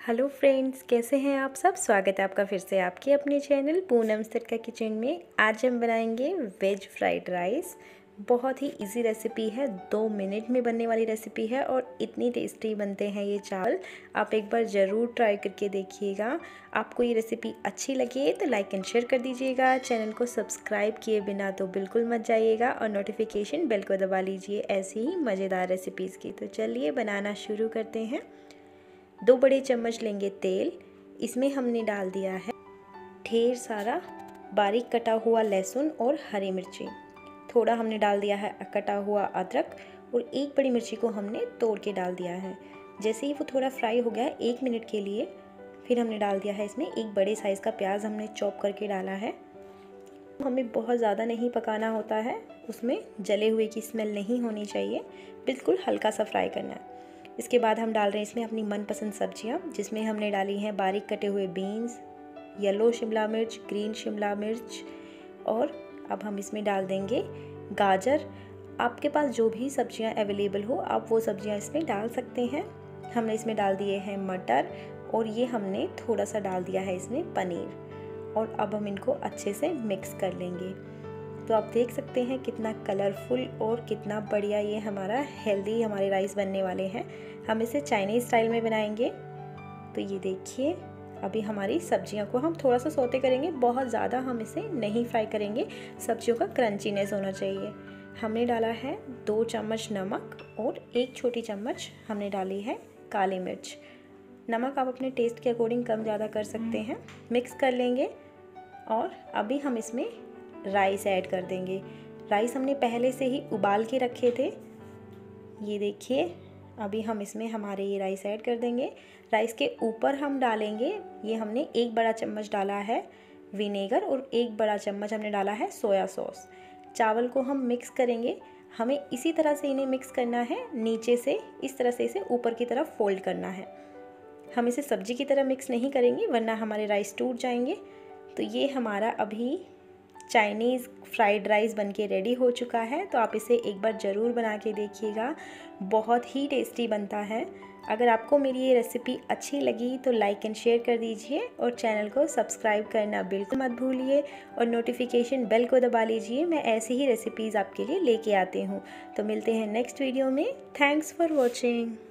Hello friends, कैसे हैं आप सब। स्वागत है आपका फिर से आपके अपने चैनल पूनम सरका किचन में। आज हम बनाएंगे वेज फ्राइड राइस। बहुत ही इजी रेसिपी है, 2 मिनट में बनने वाली रेसिपी है और इतनी टेस्टी बनते हैं ये चावल। आप एक बार ज़रूर ट्राई करके देखिएगा। आपको ये रेसिपी अच्छी लगे तो लाइक एंड शेयर कर दीजिएगा। चैनल को सब्सक्राइब किए बिना तो बिल्कुल मत जाइएगा और नोटिफिकेशन बेल को दबा लीजिए ऐसी ही मज़ेदार रेसिपीज़ की। तो चलिए बनाना शुरू करते हैं। 2 बड़े चम्मच लेंगे तेल। इसमें हमने डाल दिया है ढेर सारा बारीक कटा हुआ लहसुन और हरी मिर्ची। थोड़ा हमने डाल दिया है कटा हुआ अदरक और 1 बड़ी मिर्ची को हमने तोड़ के डाल दिया है। जैसे ही वो थोड़ा फ्राई हो गया 1 मिनट के लिए, फिर हमने डाल दिया है इसमें 1 बड़े साइज़ का प्याज हमने चॉप करके डाला है। हमें बहुत ज़्यादा नहीं पकाना होता है, उसमें जले हुए की स्मेल नहीं होनी चाहिए, बिल्कुल हल्का सा फ्राई करना है। इसके बाद हम डाल रहे हैं इसमें अपनी मनपसंद सब्जियां, जिसमें हमने डाली हैं बारीक कटे हुए बीन्स, येलो शिमला मिर्च, ग्रीन शिमला मिर्च और अब हम इसमें डाल देंगे गाजर। आपके पास जो भी सब्जियां अवेलेबल हो आप वो सब्जियां इसमें डाल सकते हैं। हमने इसमें डाल दिए हैं मटर और ये हमने थोड़ा सा डाल दिया है इसमें पनीर और अब हम इनको अच्छे से मिक्स कर लेंगे। तो आप देख सकते हैं कितना कलरफुल और कितना बढ़िया ये हमारा हेल्दी हमारे राइस बनने वाले हैं। हम इसे चाइनीज़ स्टाइल में बनाएंगे। तो ये देखिए, अभी हमारी सब्जियों को हम थोड़ा सा सौते करेंगे, बहुत ज़्यादा हम इसे नहीं फ्राई करेंगे। सब्जियों का क्रंचीनेस होना चाहिए। हमने डाला है 2 चम्मच नमक और 1 छोटी चम्मच हमने डाली है काली मिर्च। नमक आप अपने टेस्ट के अकॉर्डिंग कम ज़्यादा कर सकते हैं। मिक्स कर लेंगे और अभी हम इसमें राइस ऐड कर देंगे। राइस हमने पहले से ही उबाल के रखे थे। ये देखिए, अभी हम इसमें हमारे ये राइस ऐड कर देंगे। राइस के ऊपर हम डालेंगे, ये हमने 1 बड़ा चम्मच डाला है विनेगर और 1 बड़ा चम्मच हमने डाला है सोया सॉस। चावल को हम मिक्स करेंगे। हमें इसी तरह से इन्हें मिक्स करना है, नीचे से इस तरह से इसे ऊपर की तरफ फोल्ड करना है। हम इसे सब्जी की तरह मिक्स नहीं करेंगे वरना हमारे राइस टूट जाएंगे। तो ये हमारा अभी चाइनीज़ फ्राइड राइस बनके रेडी हो चुका है। तो आप इसे एक बार ज़रूर बना के देखिएगा, बहुत ही टेस्टी बनता है। अगर आपको मेरी ये रेसिपी अच्छी लगी तो लाइक एंड शेयर कर दीजिए और चैनल को सब्सक्राइब करना बिल्कुल मत भूलिए और नोटिफिकेशन बेल को दबा लीजिए। मैं ऐसी ही रेसिपीज़ आपके लिए लेके आती हूँ। तो मिलते हैं नेक्स्ट वीडियो में। Thanks for watching.